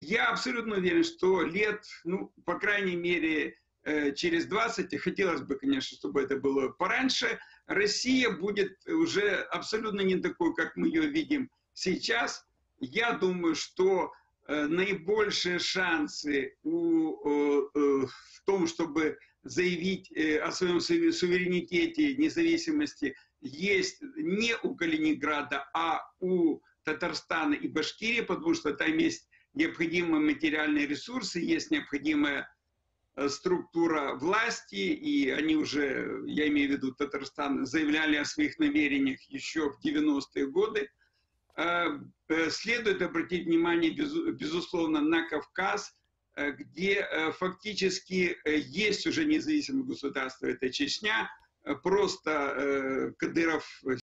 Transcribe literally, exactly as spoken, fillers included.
Я абсолютно уверен, что лет, ну, по крайней мере, через двадцать, и хотелось бы, конечно, чтобы это было пораньше, Россия будет уже абсолютно не такой, как мы ее видим сейчас. Я думаю, что наибольшие шансы у, в том, чтобы заявить о своем суверенитете, независимости, есть не у Калининграда, а у Татарстана и Башкирии, потому что там есть необходимые материальные ресурсы, есть необходимая структура власти, и они уже, я имею в виду Татарстан, заявляли о своих намерениях еще в девяностые годы. Следует обратить внимание, безусловно, на Кавказ, где фактически есть уже независимое государство, это Чечня, просто Кадыров